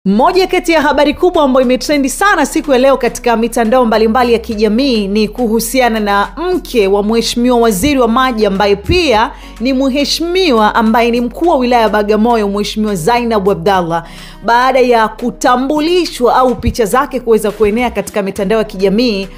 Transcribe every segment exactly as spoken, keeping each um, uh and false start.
Moja kati ya habari kubwa ambayo imetrendi sana siku ya leo katika mitandao mbalimbali ya kijamii ni kuhusiana na mke wa mheshimiwa waziri wa maji ambaye pia ni mheshimiwa ambaye ni mkuu wa wilaya ya Bagamoyo, Mheshimiwa Zainab Abdallah, baada ya kutambulishwa au picha zake kuweza kuenea katika mitandao ya kijamii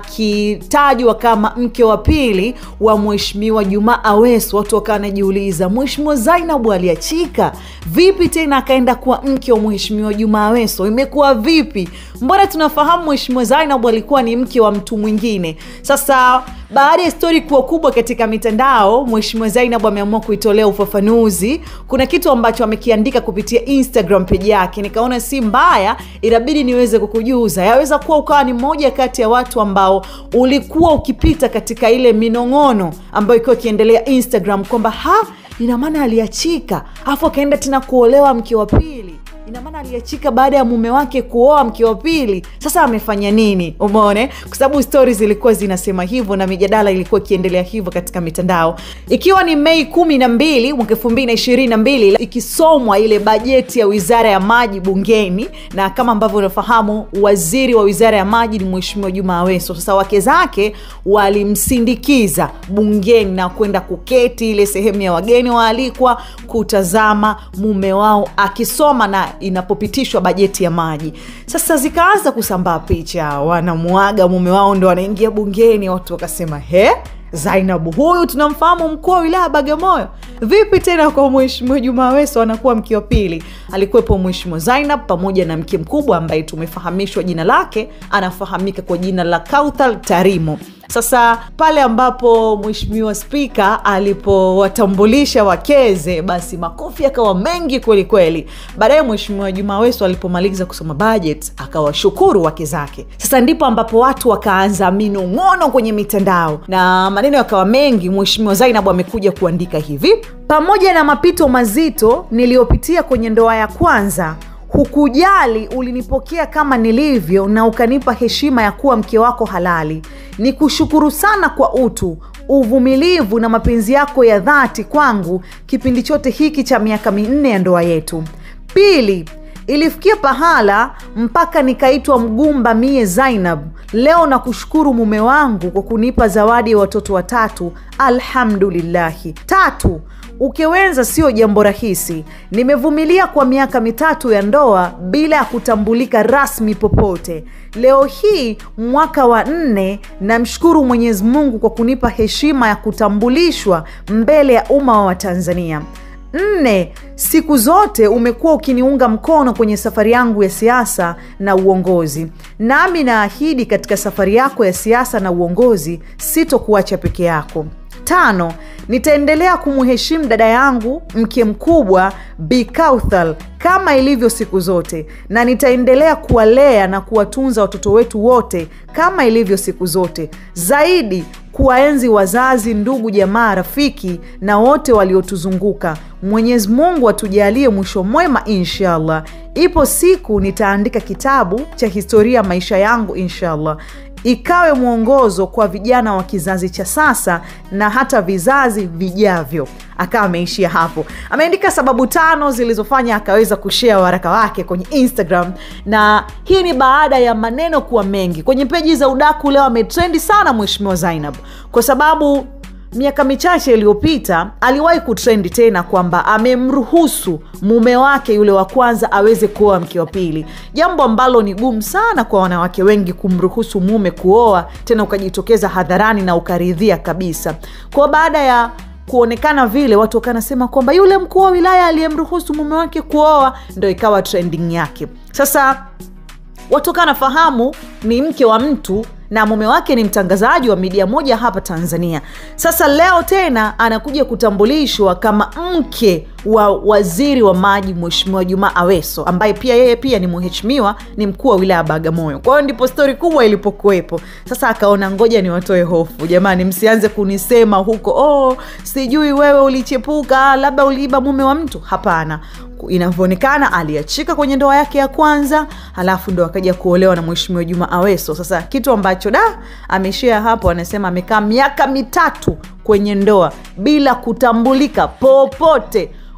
akitajwa kama mke wa pili wa Mheshimiwa Juma Aweso. Watu wakawa wanajiuliza, Mheshimiwa Zainab aliachika vipi tena akaenda kuwa mke wa Mheshimiwa Juma Aweso? Imekuwa vipi? Mbona tunafahamu Mheshimiwa Zainab alikuwa ni mke wa mtu mwingine. Sasa baada ya story kuwa kubwa katika mitandao, Mheshimiwa Zainab ameamua kuitolea ufafanuzi. Kuna kitu ambacho amekiandika kupitia Instagram page yake, nikaona si mbaya, inabidi niweze kukujuza. Yaweza kuwa ukawa ni mmoja kati ya watu ambao ulikuwa ukipita katika ile minongono ambayo ilikuwa ikiendelea Instagram kwamba ha, ina maana aliachika afu akaenda tena kuolewa mke wa pili. Ina maana aliachika baada ya mume wake kuoa mke wa pili. Sasa amefanya nini? Umeona? Kwa sababu stories zilikuwa zinasema hivyo na mijadala ilikuwa ikiendelea hivyo katika mitandao. Ikiwa ni Mei kumi na mbili mwaka elfu mbili na ishirini na mbili ikisomwa ile bajeti ya Wizara ya Maji bungeni, na kama ambavyo unafahamu waziri wa Wizara ya Maji ni Mheshimiwa Juma Aweso. Sasa wake zake walimsindikiza bungeni na kwenda kuketi ile sehemu ya wageni waalikwa kutazama mume wao akisoma na inapopitishwa bajeti ya maji. Sasa zikaanza kusambaa picha wanamuaga mume wao ndo wanaingia bungeni. Watu wakasema, he, Zainab huyu tunamfahamu mkuu wa wilaya Bagamoyo, vipi tena kwa Mheshimiwa Juma Aweso anakuwa mke wa pili? Alikuwepo Mheshimiwa Zainab pamoja na mke mkubwa ambaye tumefahamishwa jina lake, anafahamika kwa jina la Kauthar Tarimo. Sasa pale ambapo Mheshimiwa Speaker alipowatambulisha wakeze, basi makofi yakawa mengi kweli kweli. Baadaye Mheshimiwa Juma Aweso alipomaliza kusoma budget akawashukuru wake zake. Sasa ndipo ambapo watu wakaanza minong'ono kwenye mitandao na maneno yakawa mengi. Mheshimiwa Zainab amekuja kuandika hivi: pamoja na mapito mazito niliyopitia kwenye ndoa ya kwanza, hukujali, ulinipokea kama nilivyo na ukanipa heshima ya kuwa mke wako halali. Nikushukuru sana kwa utu, uvumilivu na mapenzi yako ya dhati kwangu kipindi chote hiki cha miaka minne ya ndoa yetu. Pili, ilifikia pahala mpaka nikaitwa mgumba mie Zainab. Leo nakushukuru mume wangu kwa kunipa zawadi ya watoto watatu, alhamdulillahi. Tatu, ukewenza sio jambo rahisi. Nimevumilia kwa miaka mitatu ya ndoa bila ya kutambulika rasmi popote. Leo hii mwaka wa nne, namshukuru Mwenyezi Mungu kwa kunipa heshima ya kutambulishwa mbele ya umma wa Tanzania. Nne, siku zote umekuwa ukiniunga mkono kwenye safari yangu ya siasa na uongozi. Nami naahidi katika safari yako ya siasa na uongozi sitokuacha peke yako. Tano, nitaendelea kumheshimu dada yangu mke mkubwa Bi Kauthar kama ilivyo siku zote, na nitaendelea kuwalea na kuwatunza watoto wetu wote kama ilivyo siku zote. Zaidi kuwaenzi wazazi, ndugu, jamaa, rafiki na wote waliotuzunguka. Mwenyezi Mungu atujalie mwisho mwema inshallah. Ipo siku nitaandika kitabu cha historia maisha yangu inshallah, ikawe mwongozo kwa vijana wa kizazi cha sasa na hata vizazi vijavyo. Akawa ameishia hapo. Ameandika sababu tano zilizofanya akaweza kushare waraka wake kwenye Instagram, na hii ni baada ya maneno kuwa mengi. Kwenye peji za udaku leo ametrendi sana Mheshimiwa Zainab kwa sababu miaka michache iliyopita aliwahi kutrendi tena kwamba amemruhusu mume wake yule wa kwanza aweze kuoa mke wa pili. Jambo ambalo ni gumu sana kwa wanawake wengi kumruhusu mume kuoa tena ukajitokeza hadharani na ukaridhia kabisa. Kwa baada ya kuonekana vile, watu wakanasema kwamba yule mkuu wa wilaya aliyemruhusu mume wake kuoa ndio ikawa trending yake. Sasa watu kanafahamu ni mke wa mtu na mume wake ni mtangazaji wa media moja hapa Tanzania. Sasa leo tena anakuja kutambulishwa kama mke wa waziri wa maji Mheshimiwa Juma Aweso, ambaye pia yeye pia ni mheshimiwa, ni mkuu wa wilaya Bagamoyo. Kwa hiyo ndipo story kubwa ilipokuepo. Sasa akaona ngoja niwatoe hofu. Jamani, msianze kunisema huko, oh sijui wewe ulichepuka, labda uliiba mume wa mtu. Hapana. Inavyoonekana aliachika kwenye ndoa yake ya kwanza, halafu ndo akaja kuolewa na Mheshimiwa Juma Aweso. Sasa kitu ambacho da ameshare hapo, anasema amekaa miaka mitatu kwenye ndoa bila kutambulika popote.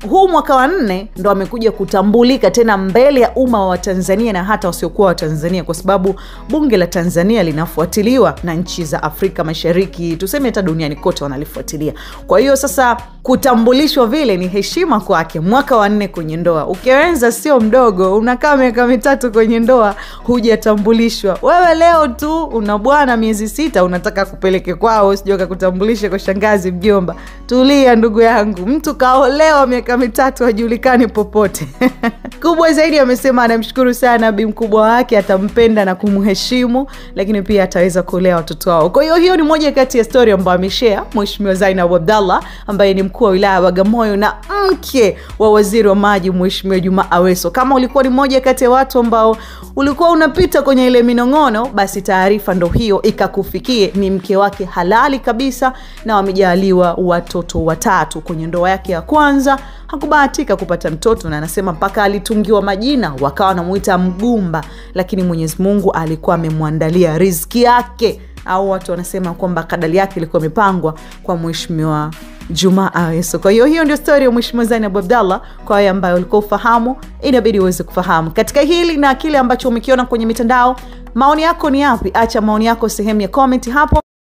huu mwaka wa nne ndo amekuja kutambulika tena mbele ya umma wa Tanzania na hata wasiokuwa wa Tanzania, kwa sababu bunge la Tanzania linafuatiliwa na nchi za Afrika Mashariki, tuseme hata duniani kote wanalifuatilia. Kwa hiyo sasa kutambulishwa vile ni heshima kwake. Mwaka wa nne kwenye ndoa, ukianza sio mdogo, unakaa miaka mitatu kwenye ndoa hujatambulishwa. Wewe leo tu una bwana miezi sita unataka kupeleke kwao, sijoka kutambulisha kwa shangazi mjomba. Tulia ndugu yangu, mtu kaolewa miaka mitatu hajulikani popote. Kubwa zaidi amesema anamshukuru sana bi mkubwa wake, atampenda na kumheshimu, lakini pia ataweza kulea watoto wao. Kwa hiyo hiyo ni moja kati ya story ambayo ameshare Mheshimiwa Zainab Abdallah ambaye ni mkuu wa wilaya Bagamoyo na mke wa waziri wa maji Mheshimiwa Juma Aweso. Kama ulikuwa ni moja kati ya watu ambao ulikuwa unapita kwenye ile minongono, basi taarifa ndo hiyo ikakufikie. Ni mke wake halali kabisa na wamejaliwa watoto watatu. Kwenye ndoa yake ya kwanza hakubahatika kupata mtoto, na anasema mpaka alitungiwa majina wakawa wanamuita Mgumba, lakini Mwenyezi Mungu alikuwa amemwandalia riziki yake, au watu wanasema kwamba kadali yake ilikuwa imepangwa kwa Mheshimiwa Juma Aweso. Kwa hiyo hiyo ndio story ya Mheshimiwa Zainab Abdallah. Kwa wale ambao walikuwa ufahamu, inabidi uweze kufahamu katika hili na kile ambacho umekiona kwenye mitandao. Maoni yako ni yapi? Acha maoni yako sehemu ya comment hapo.